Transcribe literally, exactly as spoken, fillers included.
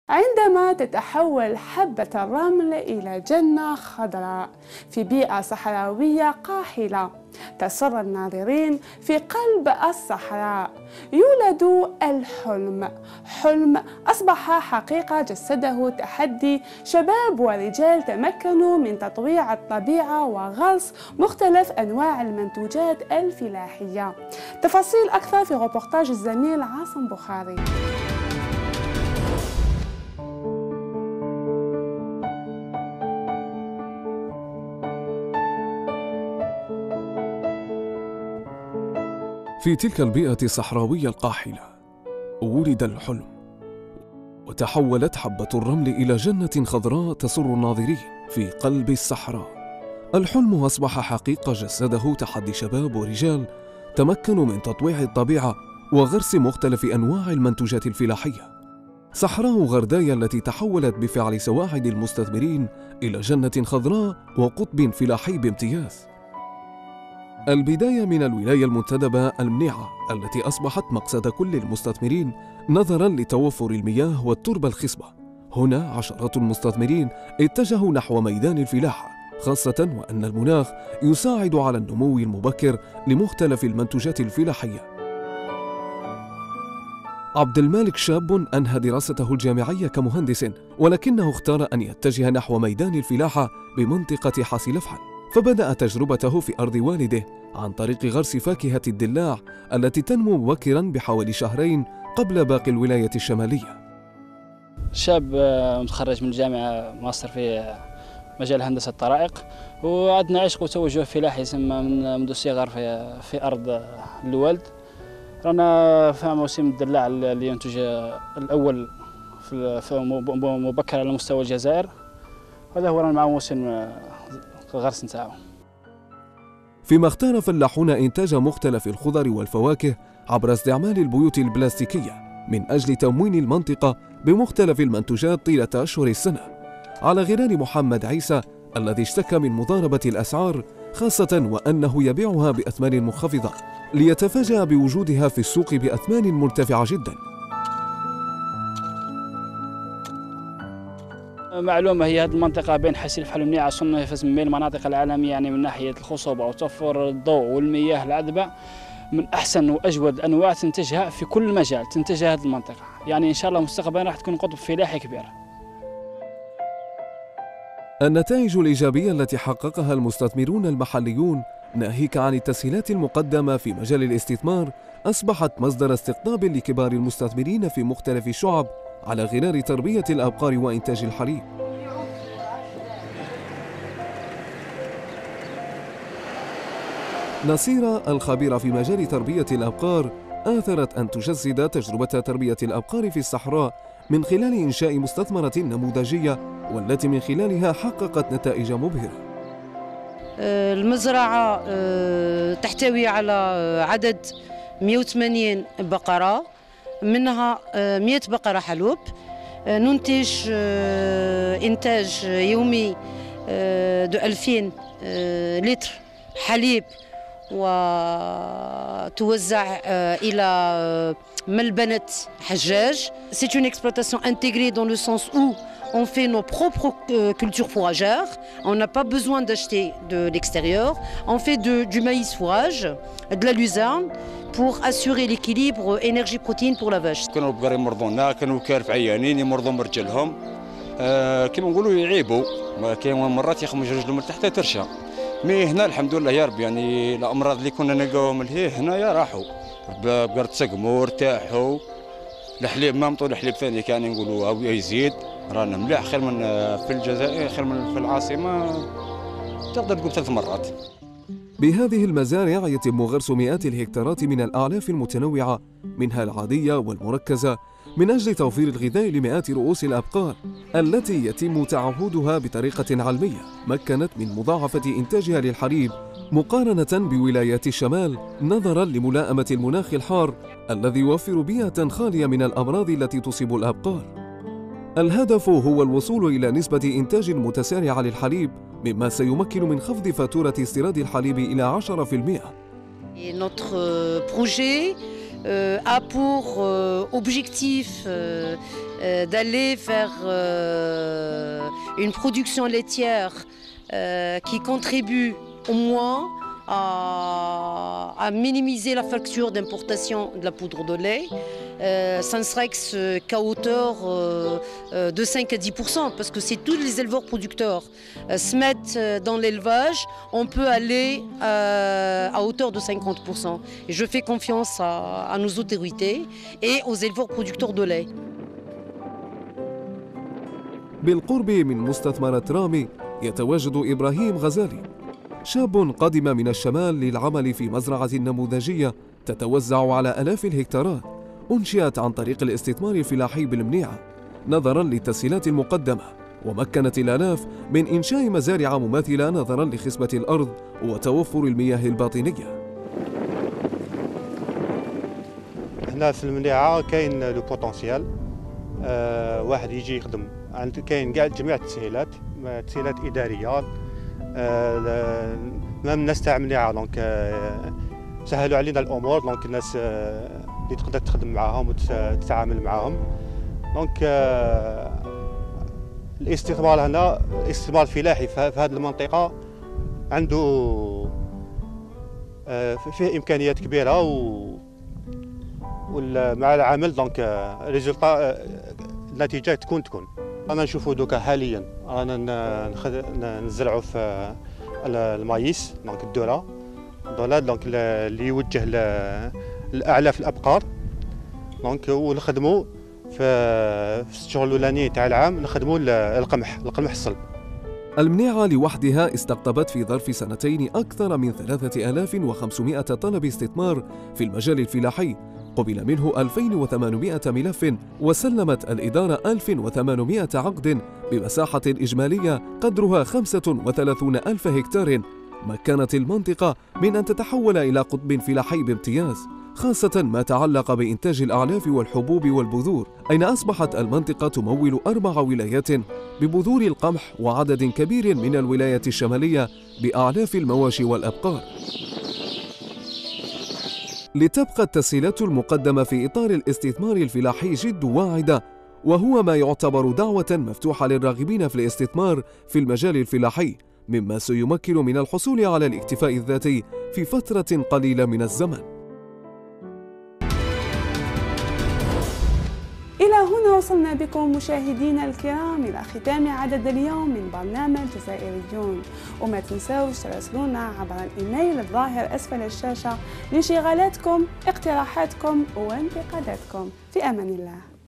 عندما تتحول حبة الرمل إلى جنة خضراء في بيئة صحراوية قاحلة تسر الناظرين في قلب الصحراء، يولد الحلم. حلم أصبح حقيقة جسده تحدي شباب ورجال تمكنوا من تطويع الطبيعة وغرس مختلف أنواع المنتوجات الفلاحية. تفاصيل أكثر في ريبورتاج الزميل عاصم بخاري. في تلك البيئة الصحراوية القاحلة ولد الحلم، وتحولت حبة الرمل إلى جنة خضراء تسر الناظرين في قلب الصحراء. الحلم أصبح حقيقة جسده تحدي شباب ورجال تمكنوا من تطويع الطبيعة وغرس مختلف أنواع المنتوجات الفلاحية. صحراء غردايا التي تحولت بفعل سواعد المستثمرين إلى جنة خضراء وقطب فلاحي بامتياز. البداية من الولاية المنتدبة المنيعة التي أصبحت مقصد كل المستثمرين نظراً لتوفر المياه والتربة الخصبة. هنا عشرات المستثمرين اتجهوا نحو ميدان الفلاحة، خاصة وأن المناخ يساعد على النمو المبكر لمختلف المنتوجات الفلاحية. عبد المالك شاب أنهى دراسته الجامعية كمهندس، ولكنه اختار أن يتجه نحو ميدان الفلاحة بمنطقة حاسلفحل، فبدأ تجربته في أرض والده عن طريق غرس فاكهة الدلاع التي تنمو مبكراً بحوالي شهرين قبل باقي الولاية الشمالية. شاب متخرج من الجامعة ماستر في مجال هندسة الطرائق، وعندنا عشق وتوجه فلاحي يسمى من منذ الصغر في في أرض الوالد. رانا في موسم الدلاع اللي ينتج الأول في مبكر على مستوى الجزائر، هذا هو رانا مع موسم الغرس نتاعو. فيما اختار فلاحون إنتاج مختلف الخضر والفواكه عبر استعمال البيوت البلاستيكية من أجل تموين المنطقة بمختلف المنتوجات طيلة أشهر السنة، على غرار محمد عيسى الذي اشتكى من مضاربة الأسعار، خاصة وأنه يبيعها بأثمان منخفضة ليتفاجأ بوجودها في السوق بأثمان مرتفعة جدا. معلومة هي هذه المنطقة بين حاسلفحل ومنيعة صنفت من المناطق العالمية، يعني من ناحية الخصوبة وتوفر الضوء والمياه العذبة من أحسن وأجود الأنواع تنتجها في كل مجال تنتجها هذه المنطقة، يعني إن شاء الله مستقبلا راح تكون قطب فلاحي كبير. النتائج الإيجابية التي حققها المستثمرون المحليون ناهيك عن التسهيلات المقدمة في مجال الاستثمار أصبحت مصدر استقطاب لكبار المستثمرين في مختلف الشعب على غرار تربية الأبقار وإنتاج الحليب. نصيرة الخبيرة في مجال تربية الأبقار آثرت أن تجسد تجربة تربية الأبقار في الصحراء من خلال إنشاء مستثمرة نموذجية، والتي من خلالها حققت نتائج مبهرة. المزرعة تحتوي على عدد مئة وثمانين بقرة، منها مئة بقرة حلوب. ننتج إنتاج يومي دو ألفين لتر حليب، وتوزع إلى ملبنة حجاج. C'est une exploitation intégrée dans le sens où on fait nos propres cultures fourragères. On n'a pas besoin d'acheter de l'extérieur. On fait de, du maïs fourrage, de la luzerne, pour assurer l'équilibre énergie-protéine pour la vache. كانوا البقر يمرضونا، كانوا كارف عيانين يمرضوا مرجلهم، آه كما نقولوا يعيبوا، كاين مرات يخمج رجلهم لتحت ترشى. مي هنا الحمد لله يا رب، يعني الامراض اللي كنا نلقاوهم لهيه هنايا راحوا، بقر تسقموا ارتاحوا. الحليب ما مطول الحليب ثاني كان نقولوا او يزيد، رانا مليح، خير من في الجزائر، خير من في العاصمه، تقدر تقول ثلاث مرات. بهذه المزارع يتم غرس مئات الهكتارات من الأعلاف المتنوعة منها العادية والمركزة من أجل توفير الغذاء لمئات رؤوس الأبقار التي يتم تعهدها بطريقة علمية مكنت من مضاعفة إنتاجها للحليب مقارنة بولايات الشمال، نظراً لملائمة المناخ الحار الذي يوفر بيئة خالية من الأمراض التي تصيب الأبقار. الهدف هو الوصول إلى نسبة إنتاج متسارعة للحليب، مما سيمكن من خفض فاتورة استيراد الحليب إلى عشرة بالمئة. Notre projet euh, a pour euh, objectif euh, euh, d'aller vers euh, une production laitière euh, qui contribue au moins à, à minimiser la facture d'importation de la poudre de lait, euh, ça ne serait qu'à hauteur euh, de cinq à dix pour cent, parce que si tous les éleveurs producteurs euh, se mettent dans l'élevage, on peut aller euh, à hauteur de cinquante pour cent. Et je fais confiance à, à nos autorités et aux éleveurs producteurs de lait. بالقرب من مستثمرة رامي يتواجد إبراهيم غزالي، شاب قادم من الشمال للعمل في مزرعة نموذجية تتوزع على آلاف الهكتارات، أنشئت عن طريق الاستثمار الفلاحي بالمنيعة نظراً للتسهيلات المقدمة، ومكنت الآلاف من إنشاء مزارع مماثلة نظراً لخصبة الأرض وتوفر المياه الباطنية. هنا في المنيعة كاين لو بوتونسيال، أه واحد يجي يخدم عند كاين كاع جميع التسهيلات، تسهيلات إدارية، أه مام الناس تاع المنيعة دونك أه سهلوا علينا الأمور، دونك الناس أه اللي تقدر تخدم معاهم وتتعامل معاهم. دونك أه الاستثمار هنا، الاستثمار الفلاحي في هذه المنطقة عنده أه فيه إمكانيات كبيرة، و مع العمل دونك ريزولطا النتيجة تكون تكون. أنا نشوفوا دوكا حاليا رانا نزرعوا في المايس دونك الذرة دونك دونك اللي يوجه لأعلاف الأبقار، دونك ونخدموا في الشهور الأولانيين تاع العام نخدموا القمح القمح الصلب. المنيعة لوحدها استقطبت في ظرف سنتين أكثر من ثلاثة آلاف وخمسمائة طلب استثمار في المجال الفلاحي، قبل منه ألفين وثمانمائة ملف، وسلمت الإدارة ألف وثمانمائة عقد بمساحة إجمالية قدرها خمسة وثلاثين ألف هكتار، مكنت المنطقة من أن تتحول إلى قطب فلاحي بامتياز، خاصة ما تعلق بإنتاج الأعلاف والحبوب والبذور، أين أصبحت المنطقة تمول أربع ولايات ببذور القمح وعدد كبير من الولايات الشمالية بأعلاف المواشي والأبقار. لتبقى التسهيلات المقدمة في إطار الاستثمار الفلاحي جد واعدة، وهو ما يعتبر دعوة مفتوحة للراغبين في الاستثمار في المجال الفلاحي، مما سيمكن من الحصول على الاكتفاء الذاتي في فترة قليلة من الزمن. إلى هنا وصلنا بكم مشاهدينا الكرام إلى ختام عدد اليوم من برنامج جزائريون، وما تنسوش تراسلونا عبر الإيميل الظاهر أسفل الشاشة لانشغالاتكم، اقتراحاتكم وانتقاداتكم. في أمان الله.